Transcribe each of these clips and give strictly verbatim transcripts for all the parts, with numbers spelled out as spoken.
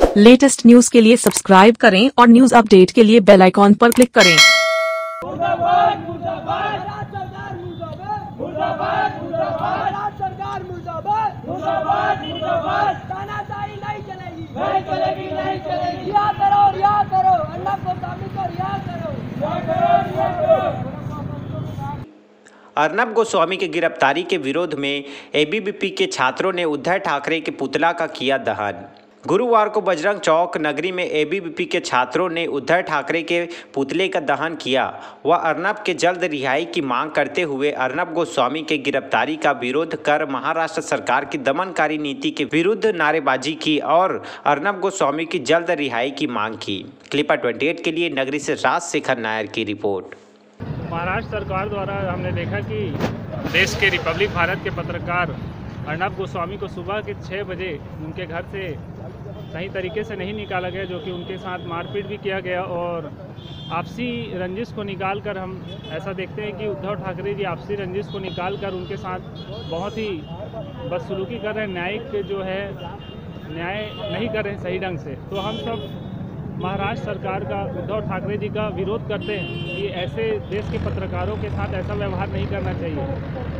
Latest news के लिए subscribe करें और न्यूज अपडेट के लिए बेल आइकॉन पर क्लिक करें। मुर्दाबाद मुर्दाबाद सरकार मुर्दाबाद मुर्दाबाद मुर्दाबाद सरकार मुर्दाबाद मुर्दाबाद मुर्दाबाद तानाशाही नहीं चलेगी नहीं चलेगी नहीं चलेगी। रिहा करो रिहा करो अर्नब गोस्वामी को रिहा करो रिहा करो रिहा करो। अर्नब गोस्वामी की गिरफ्तारी के विरोध में एबीवीपी के छात्रों ने उद्धव ठाकरे के पुतला का किया दहन। गुरुवार को बजरंग चौक नगरी में एबीवीपी के छात्रों ने उद्धव ठाकरे के पुतले का दहन किया। वह अर्नब के जल्द रिहाई की मांग करते हुए अर्नब गोस्वामी के गिरफ्तारी का विरोध कर महाराष्ट्र सरकार की दमनकारी नीति के विरुद्ध नारेबाजी की और अर्नब गोस्वामी की जल्द रिहाई की मांग की। क्लिपर अट्ठाईस के लिए नगरी से राजशेखर नायर की रिपोर्ट। महाराष्ट्र सरकार द्वारा हमने देखा कि देश के रिपब्लिक भारत के पत्रकार अर्नब गोस्वामी को सुबह के छः बजे उनके घर से सही तरीके से नहीं निकाला गया, जो कि उनके साथ मारपीट भी किया गया और आपसी रंजिश को निकाल कर हम ऐसा देखते हैं कि उद्धव ठाकरे जी आपसी रंजिश को निकाल कर उनके साथ बहुत ही बदसलूकी कर रहे हैं, न्यायिक जो है न्याय नहीं कर रहे हैं सही ढंग से। तो हम सब महाराष्ट्र सरकार का उद्धव ठाकरे जी का विरोध करते हैं कि ऐसे देश के पत्रकारों के साथ ऐसा व्यवहार नहीं करना चाहिए।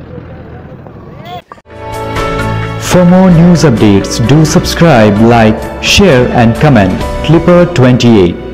For more news updates, do subscribe, like, share and comment. Clipper twenty-eight.